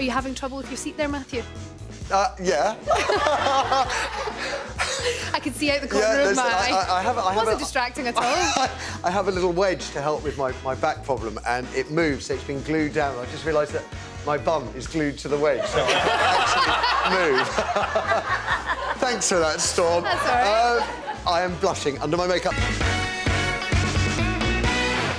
you having trouble with your seat there, Matthew? Yeah. I can see out the corner of my eye. I wasn't distracting at all. I have a little wedge to help with my back problem, and it moves, so it's been glued down. I just realised that my bum is glued to the wedge, so I can't actually move. Thanks for that, Storm. That's all right. I am blushing under my makeup.